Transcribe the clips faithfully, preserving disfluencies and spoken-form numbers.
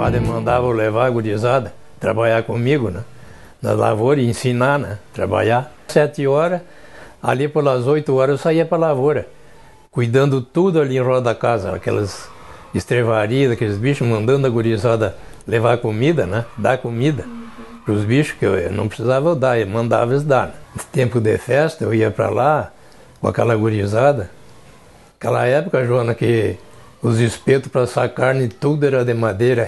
padre mandava eu levar a gurizada, trabalhar comigo, né? Na lavoura e ensinar, né? Trabalhar. Sete horas, ali pelas oito horas eu saía para a lavoura, cuidando tudo ali em roda da casa, aquelas estrevarias, aqueles bichos, mandando a gurizada levar comida, né? Dar comida para os bichos, que eu não precisava eu dar, eu mandava eles dar. Né? Tempo de festa, eu ia para lá com aquela gurizada. Aquela época, Joana, que os espetos para assar carne, tudo era de madeira.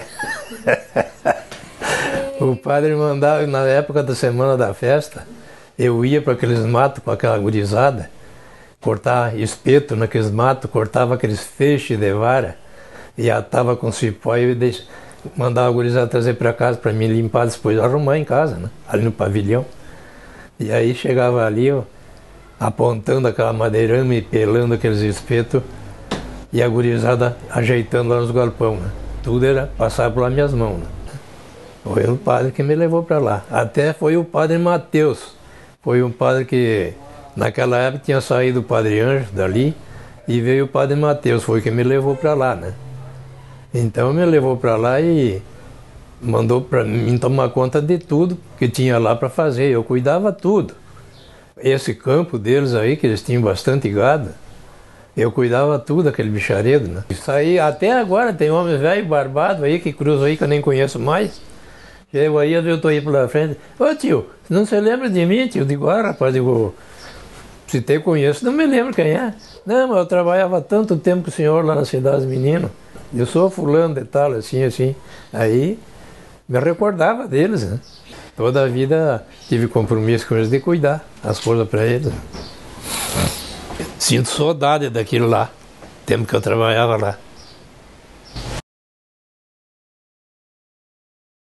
O padre mandava, na época da semana da festa, eu ia para aqueles matos com aquela gurizada, cortar espeto naqueles matos, cortava aqueles feixes de vara e atava com cipó e deix... mandava a gurizada trazer para casa para mim limpar depois, arrumar em casa, né? Ali no pavilhão. E aí chegava ali, ó, apontando aquela madeirama e pelando aqueles espetos e a gurizada ajeitando lá nos galpão, né? Tudo era passar pelas minhas mãos, né? Foi o padre que me levou para lá. Até foi o padre Mateus. Foi um padre que, naquela época, tinha saído o padre Anjo dali e veio o padre Mateus. Foi que me levou para lá, né? Então me levou para lá e mandou para mim tomar conta de tudo que tinha lá para fazer. Eu cuidava tudo. Esse campo deles aí, que eles tinham bastante gado, eu cuidava tudo daquele bicharedo, né? Isso aí, até agora tem homens velhos, barbados aí, que cruzam aí, que eu nem conheço mais. Eu aí, eu estou aí pela frente. Ô tio, não se lembra de mim, tio? Eu digo, ah, rapaz, digo, se te conheço, não me lembro quem é. Não, mas eu trabalhava tanto tempo com o senhor lá na cidade dos meninos. Eu sou fulano de tal, assim, assim. Aí, me recordava deles, né? Toda a vida tive compromisso com eles de cuidar as coisas para eles. Sinto saudade daquilo lá, tempo que eu trabalhava lá.